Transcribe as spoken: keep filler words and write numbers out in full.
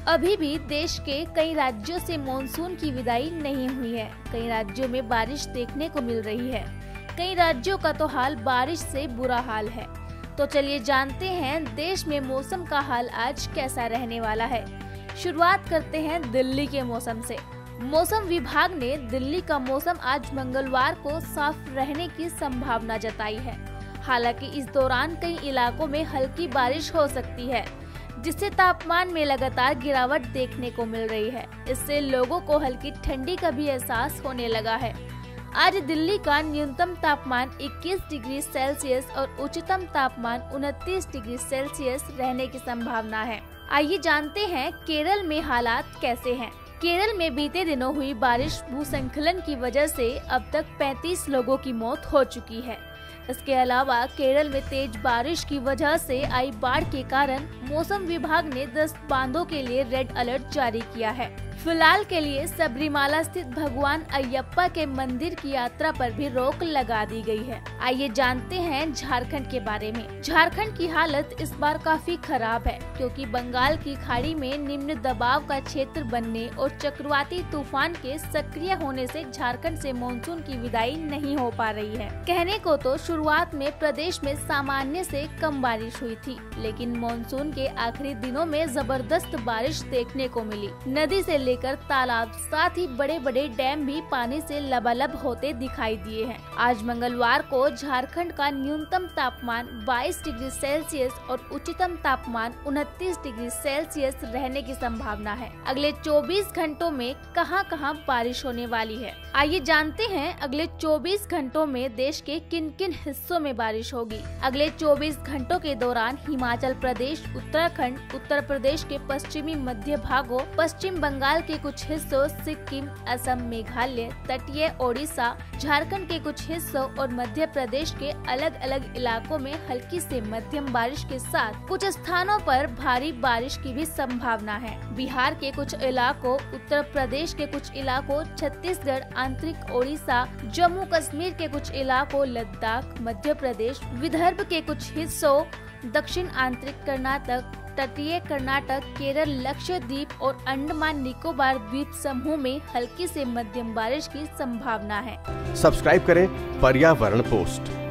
अभी भी देश के कई राज्यों से मॉनसून की विदाई नहीं हुई है। कई राज्यों में बारिश देखने को मिल रही है। कई राज्यों का तो हाल बारिश से बुरा हाल है। तो चलिए जानते हैं देश में मौसम का हाल आज कैसा रहने वाला है। शुरुआत करते हैं दिल्ली के मौसम से। मौसम विभाग ने दिल्ली का मौसम आज मंगलवार को साफ रहने की संभावना जताई है। हालांकि इस दौरान कई इलाकों में हल्की बारिश हो सकती है, जिससे तापमान में लगातार गिरावट देखने को मिल रही है। इससे लोगों को हल्की ठंडी का भी एहसास होने लगा है। आज दिल्ली का न्यूनतम तापमान इक्कीस डिग्री सेल्सियस और उच्चतम तापमान उनतीस डिग्री सेल्सियस रहने की संभावना है। आइए जानते हैं केरल में हालात कैसे हैं। केरल में बीते दिनों हुई बारिश भूस्खलन की वजह से अब तक पैंतीस लोगों की मौत हो चुकी है। इसके अलावा केरल में तेज बारिश की वजह से आई बाढ़ के कारण मौसम विभाग ने दस बांधों के लिए रेड अलर्ट जारी किया है। फिलहाल के लिए सबरीमाला स्थित भगवान अयप्पा के मंदिर की यात्रा पर भी रोक लगा दी गई है। आइए जानते हैं झारखंड के बारे में। झारखंड की हालत इस बार काफी खराब है, क्योंकि बंगाल की खाड़ी में निम्न दबाव का क्षेत्र बनने और चक्रवाती तूफान के सक्रिय होने से झारखंड से मानसून की विदाई नहीं हो पा रही है। कहने को तो शुरुआत में प्रदेश में सामान्य से कम बारिश हुई थी, लेकिन मानसून के आखिरी दिनों में जबरदस्त बारिश देखने को मिली। नदी से लेकर तालाब, साथ ही बड़े बड़े डैम भी पानी से लबालब होते दिखाई दिए हैं। आज मंगलवार को झारखंड का न्यूनतम तापमान बाईस डिग्री सेल्सियस और उच्चतम तापमान उनतीस डिग्री सेल्सियस रहने की संभावना है। अगले चौबीस घंटों में कहां कहां बारिश होने वाली है, आइए जानते हैं। अगले चौबीस घंटों में देश के किन किन हिस्सों में बारिश होगी। अगले चौबीस घंटों के दौरान हिमाचल प्रदेश, उत्तराखंड, उत्तर प्रदेश के पश्चिमी मध्य भागों, पश्चिम बंगाल के कुछ हिस्सों, सिक्किम, असम, मेघालय, तटीय ओडिशा, झारखंड के कुछ हिस्सों और मध्य प्रदेश के अलग अलग इलाकों में हल्की से मध्यम बारिश के साथ कुछ स्थानों पर भारी बारिश की भी संभावना है। बिहार के कुछ इलाकों, उत्तर प्रदेश के कुछ इलाकों, छत्तीसगढ़, आंतरिक ओडिशा, जम्मू कश्मीर के कुछ इलाकों, लद्दाख, मध्य प्रदेश, विदर्भ के कुछ हिस्सों, दक्षिण आंतरिक कर्नाटक, तटीय कर्नाटक, केरल, लक्षद्वीप और अंडमान निकोबार द्वीप समूह में हल्की से मध्यम बारिश की संभावना है। सब्सक्राइब करें पर्यावरण पोस्ट।